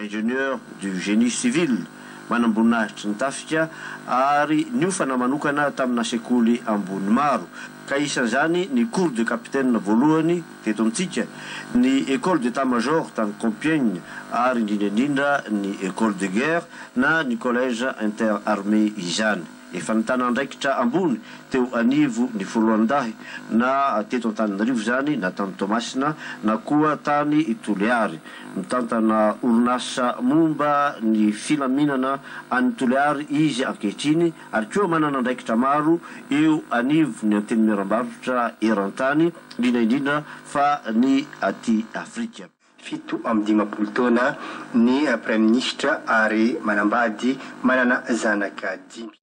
ingénieur du génie civil manamboninahitra ny tafika ary niofana manokana tamina sekoly ambony maro ka isan'izany ny cours de capitaine voalohany teto amintsika ny école d'état-major tany Compiègne ary indrindra ny école de guerre na ny collège interarmée izany efa nitana ndraikitra ambony teo anivo ny foloandahy na teto Antananarivo zany na tany Toamasina na koa tany Toliary mitantana orinasa momba ny filaminana any Toliary izy ankehitriny ary koa manana ndraikitra maro eo anivo ny anteny miarambarotra eran-tany indrindra fa ny aty Afrika. Fito amby dimapolo taona ny prime ministre ary manambady manana zanaka dimy.